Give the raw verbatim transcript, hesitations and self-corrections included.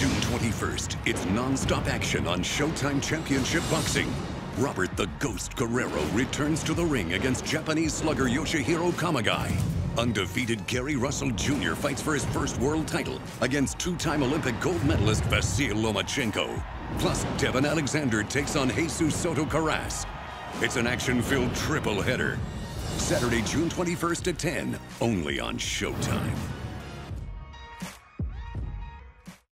June twenty-first, it's non-stop action on Showtime Championship Boxing. Robert the Ghost Guerrero returns to the ring against Japanese slugger Yoshihiro Kamegai. Undefeated Gary Russell Junior fights for his first world title against two-time Olympic gold medalist Vasyl Lomachenko. Plus, Devon Alexander takes on Jesus Soto Karass. It's an action-filled triple header. Saturday, June twenty-first at ten, only on Showtime.